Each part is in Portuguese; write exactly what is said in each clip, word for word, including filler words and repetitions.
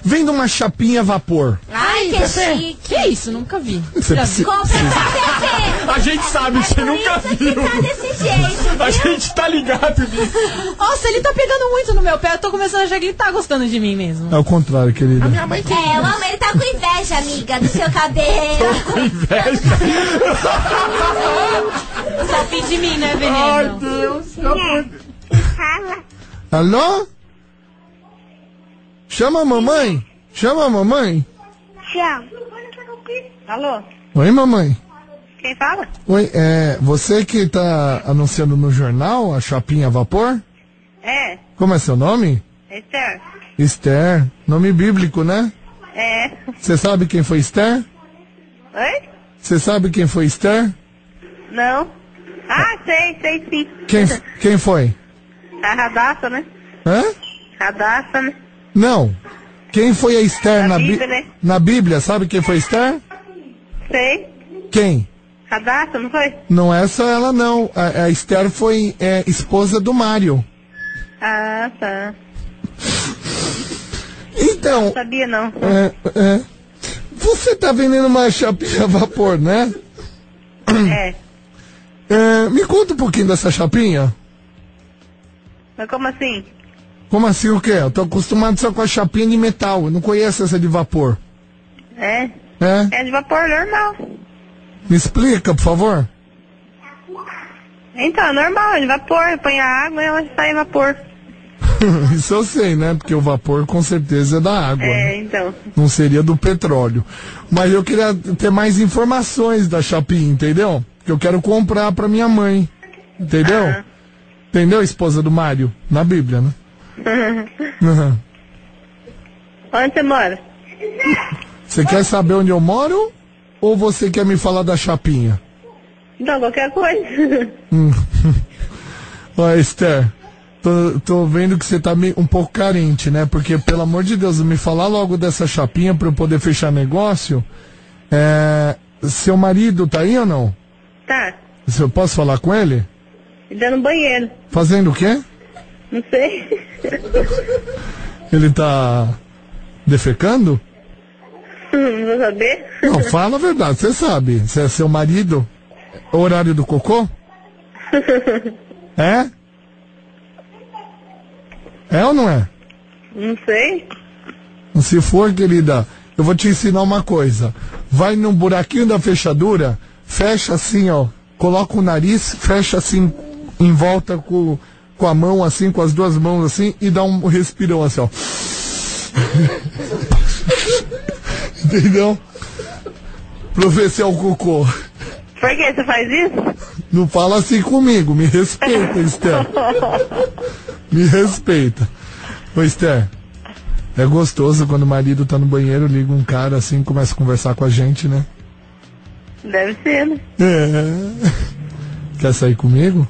venda uma chapinha a vapor. Ai, que chique. Que isso? Nunca vi. Você precisa... Compra pra você. A gente sabe, É você por nunca isso viu. que tá desse jeito, A viu? gente tá ligado nisso. Nossa, ele tá pegando muito no meu pé. Eu tô começando a achar que ele tá gostando de mim mesmo. É o contrário, querida. É, o amor, ele tá com inveja, amiga, do seu cabelo. Com inveja. Só fim de mim, né, veneno? Ai, Deus. Fala. Alô? Chama a mamãe. Chama a mamãe. Tchau. Alô? Oi, mamãe. Quem fala? Oi, é você que tá anunciando no jornal a chapinha a vapor? É, Como é seu nome? Esther. Esther. Nome bíblico, né? É. Você sabe quem foi Esther? Oi? Você sabe quem foi Esther? Não. Ah, sei, sei sim. Quem, quem foi? A Radassa, né? Hã? Radassa, né? Não. Quem foi a Esther Na na, Bíblia, Bí- né? na Bíblia? Sabe quem foi Esther? Sei. Quem? Radassa, não foi? Não é só ela, não. A, a Esther foi é, esposa do Mário. Ah, tá. Então, Não sabia não. é, é, você tá vendendo uma chapinha a vapor, né? É. É, me conta um pouquinho dessa chapinha. Mas como assim? Como assim o quê? Eu tô acostumado só com a chapinha de metal. Eu não conheço essa de vapor. É. É? É de vapor normal. Me explica, por favor. Então, é normal, é de vapor. Põe a água e ela sai vapor. Isso eu sei, né? Porque o vapor com certeza é da água. É, Né? então. Não seria do petróleo. Mas eu queria ter mais informações da chapinha, entendeu? Que eu quero comprar pra minha mãe. Entendeu? Ah. Entendeu, esposa do Mário? Na Bíblia, né? Uhum. Onde você mora? Você quer saber onde eu moro? Ou você quer me falar da chapinha? Então, qualquer coisa. Hum. Ó, Esther, tô, tô vendo que você tá meio, um pouco carente, né? Porque, pelo amor de Deus, me falar logo dessa chapinha pra eu poder fechar negócio. É, seu marido tá aí ou não? Tá. Se eu posso falar com ele? Ele tá no banheiro. Fazendo o quê? Não sei. Ele tá defecando? Não vou saber. Não, fala a verdade, você sabe. Se é seu marido, é o horário do cocô? É? É ou não é? Não sei. Se for, querida, eu vou te ensinar uma coisa. Vai num buraquinho da fechadura, fecha assim, ó. Coloca o nariz, fecha assim, em volta com, com a mão assim, com as duas mãos assim, e dá um respirão assim, ó. Entendeu? Pra ver se é o cocô. Por que você faz isso? Não fala assim comigo, me respeita, Esther. Me respeita. Ô, Esther, é gostoso quando o marido tá no banheiro, liga um cara assim, começa a conversar com a gente, né? Deve ser, né? É. Quer sair comigo?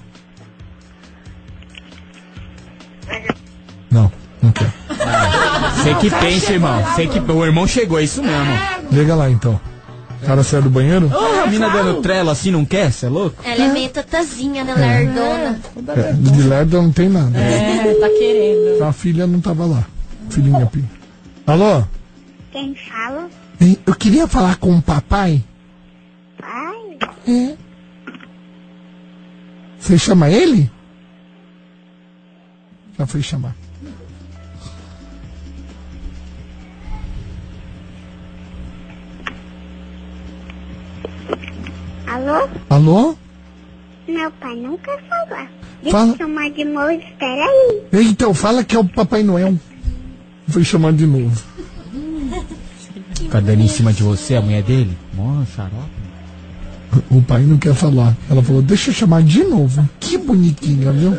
Não, não quer. Você que pensa, irmão. Você que... O irmão chegou, é isso mesmo. Liga lá então. O cara saiu do banheiro? Oh, a mina dando trela assim, não quer? Você é louco? Ela é meio tatazinha, né, lerdona? É, de lerda não tem nada. É, tá querendo. A filha não tava lá. Filhinha Pi. Alô? Quem fala? Hein, eu queria falar com o papai. Pai? É. Você chama ele? Já foi chamar. Alô? Alô? Meu pai não quer falar. Deixa Fala. eu chamar de novo, espera aí. Então, fala que é o Papai Noel. Foi chamar de novo. Fica dando em cima de você, a mulher dele? Mó xarope. O pai não quer falar. Ela falou, deixa eu chamar de novo. Que bonitinha, viu?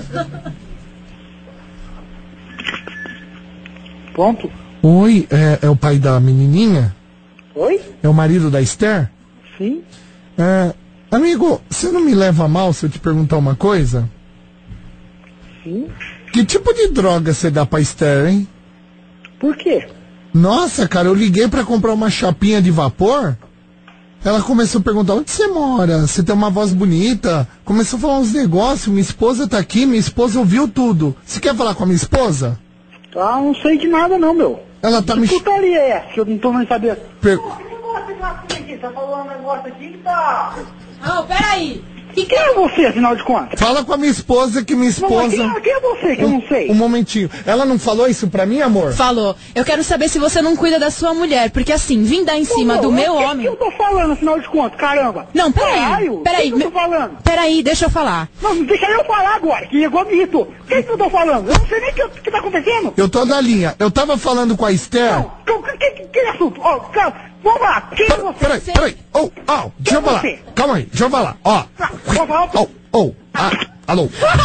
Ponto. Oi, é, é o pai da menininha? Oi? É o marido da Esther? Sim. É, amigo, você não me leva a mal se eu te perguntar uma coisa? Sim. Que tipo de droga você dá pra Esther, hein? Por quê? Nossa, cara, eu liguei pra comprar uma chapinha de vapor. Ela começou a perguntar, onde você mora? Você tem uma voz bonita? Começou a falar uns negócios, minha esposa tá aqui, minha esposa ouviu tudo. Você quer falar com a minha esposa? Ah, não sei de nada não, meu. Ela tá me... Que putaria é essa? Que eu não tô nem sabendo. Per... Tá falando um negócio aqui que tá... Não, peraí. E quem é você, afinal de contas? Fala com a minha esposa, que minha esposa... Não, quem, quem é você, que eu não sei? Um momentinho. Ela não falou isso pra mim, amor? Falou. Eu quero saber se você não cuida da sua mulher, porque assim, vim dar em cima Não, do não, meu o que homem... que eu tô falando, afinal de contas? Caramba. Não, peraí. Caralho, Peraí. O que que eu tô falando? Peraí, deixa eu falar. Não, deixa eu falar agora, que igual me irritou. O que que eu tô falando? Eu não sei nem o que, que tá acontecendo. Eu tô na linha. Eu tava falando com a Esther... Não, o que, que, que é assunto? Ó, cara, vamos lá, quem é você? Peraí, peraí. Oh, oh, deixa eu é falar. você? Calma aí, deixa eu falar. Ó. Vamos falar. Oh, oh, ah, alô.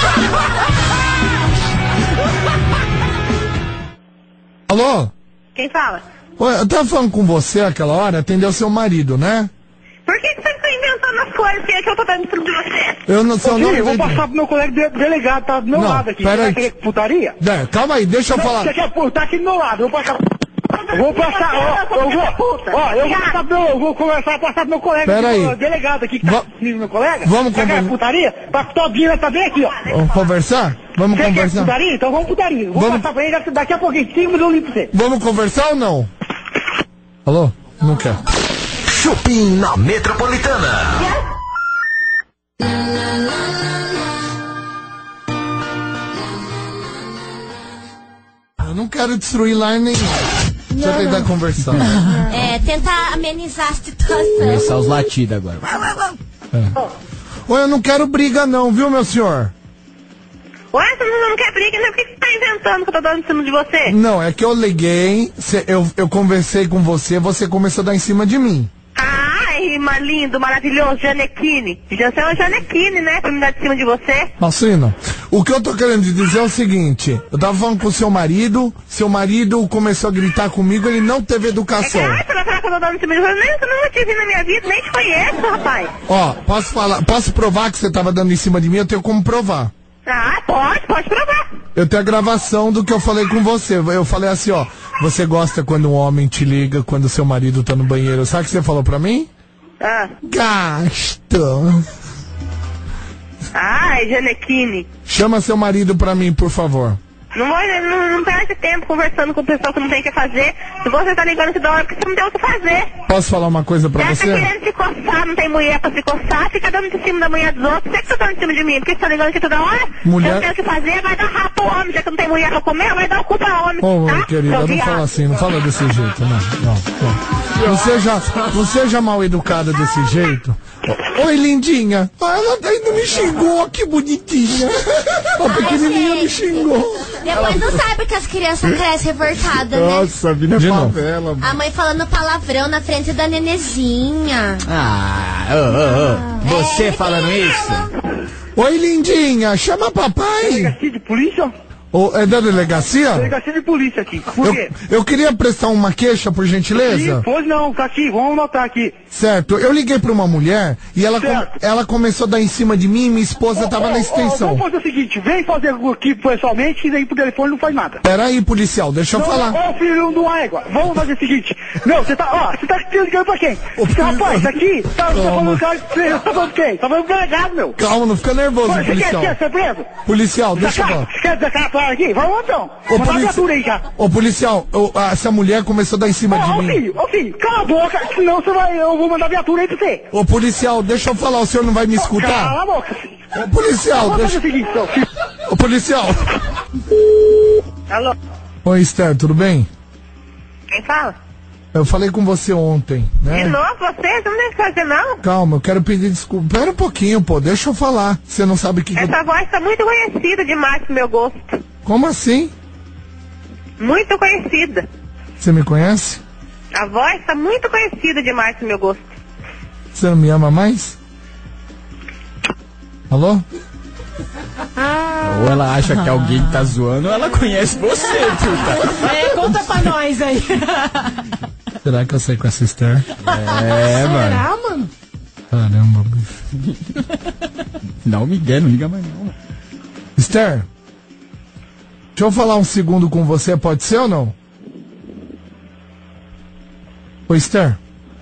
Alô? Quem fala? Oi, eu tava falando com você aquela hora, atendeu seu marido, né? Por que, que você fica inventando as coisas? Quem é que eu tô dando em cima de você? Eu não sei o Ô, nome filho, eu vou dele. passar pro meu colega de- delegado, tá do meu Não, lado aqui. pera Você aí. quer putaria? É, calma aí, deixa eu Não, falar. você quer pô, tá aqui do meu lado, eu vou passar... Eu vou passar, ó, eu vou, ó, eu vou passar pro meu, eu vou conversar, passar pro meu colega, Pera aqui, aí. pro delegado aqui, que tá Va- comigo, meu colega. Vamos Você quer conver- putaria? Pra todinha vai saber aqui, ó. Vamos conversar? Vamos Você quer conversar? putaria? Então vamos putaria. Vou Vamos- passar pra ele, daqui a pouquinho, cinco minutos eu limpo você. Vamos conversar ou não? Alô? Não quer. Chupim na Metropolitana. Eu não quero destruir lar nenhum. Deixa eu tentar conversar. É, tentar amenizar a situação. Começar os latidos agora. Oi, eu não quero briga não, viu, meu senhor? Ué, você não, não quer briga, né? Por que que você tá inventando que eu tô dando em cima de você? Não, é que eu liguei, cê- eu, eu conversei com você, você começou a dar em cima de mim. Ai, ma- lindo, maravilhoso, Janequine. Já é uma Janequine, né? Pra me dar de cima de você. Malcino, o que eu tô querendo dizer é o seguinte, eu tava falando com o seu marido, seu marido começou a gritar comigo, ele não teve É que, educação. ai, você vai falar que eu tô dando em cima de você? Nem, eu nunca te vi na minha vida, nem te conheço, rapaz. Ó, posso falar, posso provar que você tava dando em cima de mim? Eu tenho como provar. Ah, pode, pode provar. Eu tenho a gravação do que eu falei com você. Eu falei assim, ó, você gosta quando um homem te liga quando seu marido tá no banheiro. Sabe o que você falou pra mim? Ah. Gasto. Ai, Janequine. Chama seu marido pra mim, por favor. Não, vou, não, não perde tempo conversando com pessoa que não tem o que fazer. Se você tá ligando toda hora, porque você não tem o que fazer. Posso falar uma coisa pra Ela tá você? querendo se coçar, não tem mulher pra se coçar, fica dando em cima da mulher dos outros. Você que tá dando em cima de mim, porque você tá ligando aqui toda hora? Mulher- Se eu tenho o que fazer, vai dar rabo pro homem, já que não tem mulher pra comer, vai dar o cu pra homem, Ô, tá? querida, Seu não viado. fala assim, não fala desse jeito, não, não, não. Não seja, não seja mal educada desse jeito. Oi, lindinha. Ah, ela ainda me xingou, que bonitinha. A pequenininha me xingou. Depois não sabe que as crianças crescem revoltadas, né? Nossa, vida De é novo. favela. A mãe falando palavrão na frente da nenezinha. Ah, ô, ô, ô. Você É, falando é, isso? Oi, lindinha, chama papai. Delegacia de polícia? Ô, é da delegacia? Delegacia de polícia aqui. Por Eu, quê? eu queria prestar uma queixa, por gentileza. Ih, pois não, tá aqui, vamos anotar aqui. Certo, eu liguei pra uma mulher e ela, com- Certo. ela começou a dar em cima de mim e minha esposa tava Ó, na ó, ó, extensão. Vamos fazer o seguinte, vem fazer aqui pessoalmente, que daí pro telefone não faz nada. Peraí, policial, deixa eu Não, falar. Ó, filho de uma égua, vamos fazer o seguinte. Meu, você tá, ó, você tá ligando pra quem? Ô, filho- Rapaz, tá aqui, tá, tá Calma. falando cara, você tá falando quem? Tá falando delegado, meu. Calma, não fica nervoso, Você quer, policial. quer ser preso? Policial, deixa eu Você falar. quer, quer deixar claro aqui? Vamos então. Ô, Manda a polici- viatura aí já. Ô, policial, ô, ah, essa mulher começou a dar em cima Ó, de ô mim. filho, ô filho, cala a boca, senão você vai, eu vou mandar a viatura aí pra você. Ô, policial, deixa eu falar, o senhor não vai me Cala escutar? a boca, filho. Ô, policial, Vamos deixa... fazer o seguinte, então, filho. Ô, policial. Alô, Oi, Esther, tudo bem? quem fala? Eu falei com você ontem, De né? novo você? Você não tem que fazer, não? Calma, eu quero pedir desculpa. Pera um pouquinho, pô, deixa eu falar. Você não sabe o que... que eu... Essa voz tá muito conhecida demais pro meu gosto. Como assim? Muito conhecida. Você me conhece? A voz tá muito conhecida demais pro meu gosto. Você não me ama mais? Alô? Ou ela acha que alguém tá zoando, ou ela conhece você, puta. É, conta pra nós aí. Será que eu sei com essa Esther? É, mano. Ah, mano. Caramba, bicho. Não, Miguel, não liga mais não. Esther, deixa eu falar um segundo com você, pode ser ou não? Ô, Esther.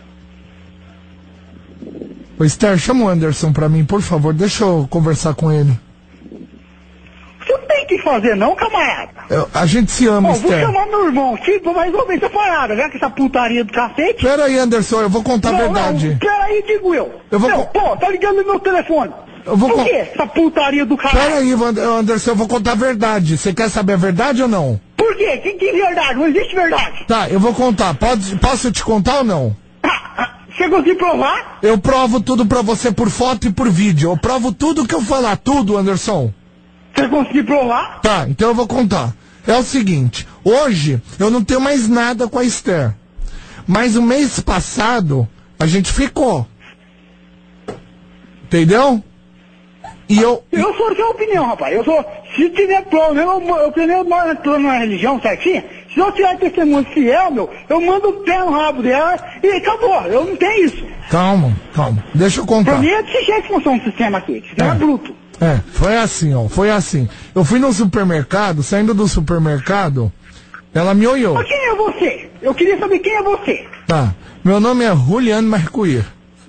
Ô, Esther, chama o Anderson pra mim, por favor, deixa eu conversar com ele. Você não tem que fazer não, camarada. Eu- a gente se ama, Ó, vou Esther. chamar meu irmão aqui pra resolver essa parada, já que essa putaria do cacete. Pera aí, Anderson, eu vou contar a Não, verdade. não, peraí, digo eu. Eu vou Não, co- pô, tá ligando no meu telefone. Eu vou Por con- que essa putaria do caralho? Pera aí, Van- Anderson, eu vou contar a verdade. Você quer saber a verdade ou não? Por quê? Que, que verdade? Não existe verdade. Tá, eu vou contar. Pode, posso te contar ou não? Ah, ah, Você conseguiu provar? Eu provo tudo pra você por foto e por vídeo. Eu provo tudo que eu falar, tudo, Anderson. Você conseguiu provar? Tá, então eu vou contar. É o seguinte, hoje eu não tenho mais nada com a Esther. Mas o mês passado a gente ficou. Entendeu? E eu. Eu sou da sua opinião, rapaz. Eu sou. Se tiver prova, eu, eu, eu primeiro moro entrando na religião certinho. Se eu tiver testemunho fiel, meu, eu mando o pé no rabo dela e acabou. Eu não tenho isso. Calma, calma. Deixa eu Pra contar. mim é desse jeito que funciona o sistema aqui. O sistema é, É. bruto. É, foi assim, ó. Foi assim. Eu fui no supermercado, saindo do supermercado, ela me olhou. Mas quem é você? Eu queria saber quem é você. Tá. Meu nome é Juliano Mercuir.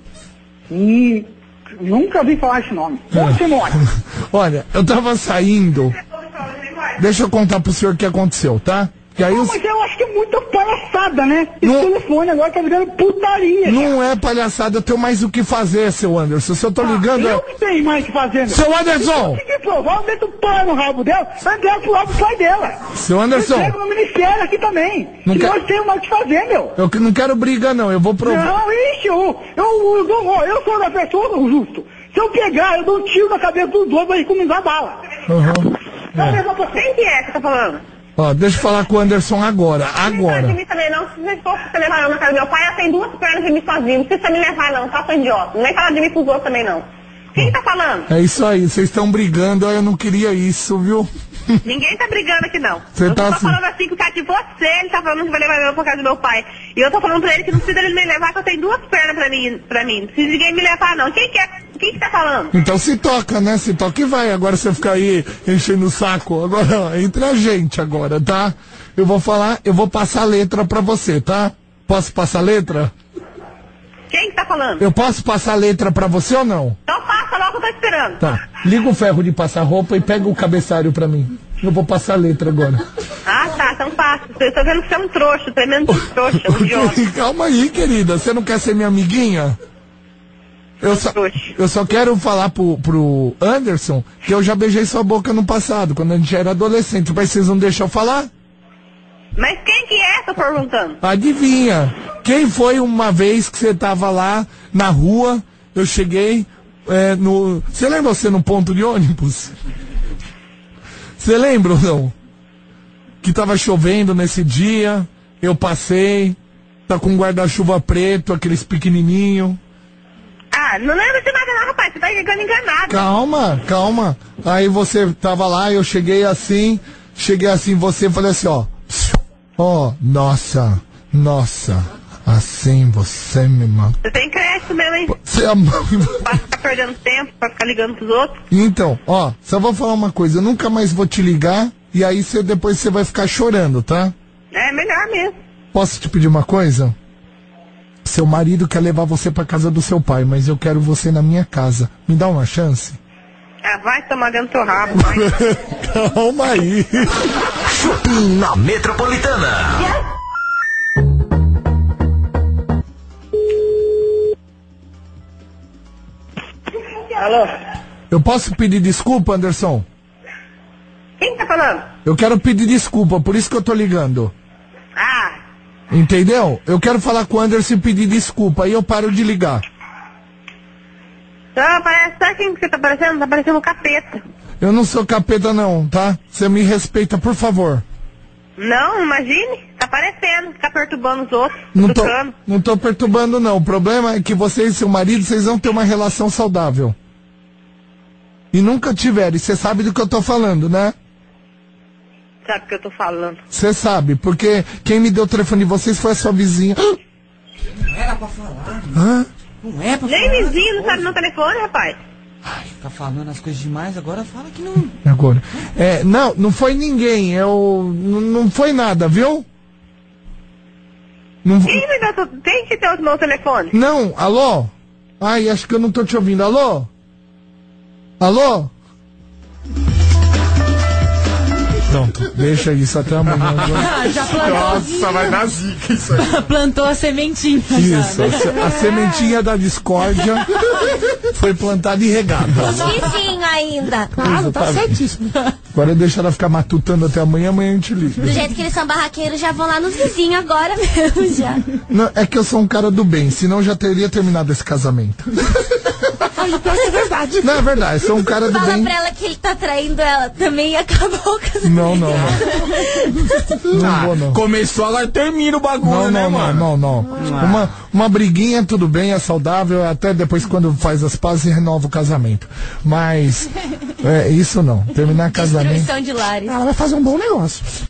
Hum, nunca vi falar esse nome. Onde você mora? Olha, eu tava saindo. Deixa eu contar pro senhor o que aconteceu, tá? Que aí Não, os... mas eu acho que é muita palhaçada, né? Esse Não- telefone agora tá virando putaria. Não é palhaçada, eu tenho mais o que fazer, seu Anderson. Se eu tô ligando. Ah, eu é- que tenho mais o que fazer, meu. Seu Anderson! Se conseguir provar, eu meto o pau no rabo dela, vai entregar pro lado do pai dela. Seu Anderson! Pega no ministério aqui também. Não Não quer- nós temos mais o que fazer, meu. Eu que não quero briga, não. Eu vou provar. Não, ixi, eu, eu, eu, dou- eu sou da pessoa justo. Se eu pegar, eu dou um tiro na cabeça dos dois pra economizar bala. Uhum. Não, mas pra quem que é que tá falando? Ó, deixa eu falar com o Anderson agora. Não de Agora. mim também não. Se você for você levar eu na casa do meu pai, ela tem duas pernas de mim sozinho. Não precisa me levar não, tá, seu idiota. Não é falar de mim pros outros também não. Quem tá falando? É isso aí, vocês estão brigando, eu não queria isso, viu? Ninguém tá brigando aqui não. Você eu tá tô assim- falando assim por causa de você, ele tá falando que vai levar eu pra casa do meu pai. E eu tô falando pra ele que não precisa ele me levar, que eu tenho duas pernas pra mim, pra mim. Não precisa ninguém me levar não. Quem que é? Quem que tá falando? Então se toca, né? Se toca e vai. Agora você fica aí enchendo o saco. Agora, ó, entre a gente agora, tá? Eu vou falar, eu vou passar a letra pra você, tá? Posso passar a letra? Quem que tá falando? Eu posso passar a letra pra você ou não? Então passa logo, eu tô esperando. Tá. Liga o ferro de passar roupa e pega o cabeçalho pra mim. Eu vou passar a letra agora. Ah, tá, então passa. Eu tô vendo que você é um trouxa, tremendo trouxa, um idiota. Calma aí, querida. Você não quer ser minha amiguinha? Eu só, eu só quero falar pro, pro Anderson que eu já beijei sua boca no passado, quando a gente era adolescente. Mas vocês não deixam eu falar? Mas quem que é, tô perguntando? Adivinha? Quem foi uma vez que você tava lá na rua, eu cheguei é, no... Você lembra você no ponto de ônibus? Você lembra ou não? Que tava chovendo nesse dia, eu passei, tá com um guarda-chuva preto, aqueles pequenininho. Ah, não lembro de nada não, rapaz. Você tá ficando enganado. Calma, calma. Aí você tava lá, eu cheguei assim, cheguei assim, você falei assim, ó. Ó, nossa, nossa, assim você me matou. Você tem crédito mesmo, hein? Você é mãe. Pra ficar perdendo tempo, pra ficar ligando pros outros. Então, ó, só vou falar uma coisa, eu nunca mais vou te ligar e aí você, depois você vai ficar chorando, tá? É melhor mesmo. Posso te pedir uma coisa? Seu marido quer levar você pra casa do seu pai, mas eu quero você na minha casa. Me dá uma chance? Ah, vai tomar dentro do teu rabo, vai. Calma aí. Chupim na Metropolitana. Alô? Eu posso pedir desculpa, Anderson? Quem tá falando? Eu quero pedir desculpa, por isso que eu tô ligando. Ah, Entendeu? Eu quero falar com o Anderson e pedir desculpa, aí eu paro de ligar. então parece, sabe quem que você tá parecendo? Tá parecendo um capeta. Eu não sou capeta não, tá? Você me respeita, por favor. Não, imagine. Tá parecendo, ficar perturbando os outros, Não tô, educando. não tô perturbando não. O problema é que você e seu marido, vocês vão ter uma relação saudável. E nunca tiveram. E você sabe do que eu tô falando, né? Sabe o que eu tô falando? Você sabe, porque quem me deu o telefone de vocês foi a sua vizinha. Não era pra falar. Hã? Não é pra Nem falar. vizinho não sabe meu telefone, rapaz. Ai, tá falando as coisas demais, agora fala que não. Agora. É, não, não foi ninguém. Eu. n- Não foi nada, viu? Não, Quem me deu, teu- quem que deu o meu telefone? não, alô? Ai, acho que eu não tô te ouvindo. Alô? Alô? Pronto, deixa isso até amanhã. Ah, já plantou. Nossa, vai dar zica isso aí. Plantou a sementinha. Isso, já, a, né? se- a sementinha da discórdia foi plantada e regada. Vizinho ainda. Claro, tá certíssimo. Agora deixa ela ficar matutando até amanhã, amanhã a gente liga. Do jeito que eles são barraqueiros, já vão lá nos vizinhos agora mesmo, já. Não, é que eu sou um cara do bem, senão eu já teria terminado esse casamento. É verdade. Não, é verdade, eu sou um cara do Fala bem. pra ela que ele tá traindo ela também e acabou o casamento. Não, não, não. Não vou, não. Começou, agora termina o bagulho, Não, né, não, não, mano? não, não. Uma, uma briguinha, tudo bem, é saudável, até depois quando faz as pazes renova o casamento. Mas, é, isso não. Terminar casamento. Destruição de lares. Ela vai fazer um bom negócio.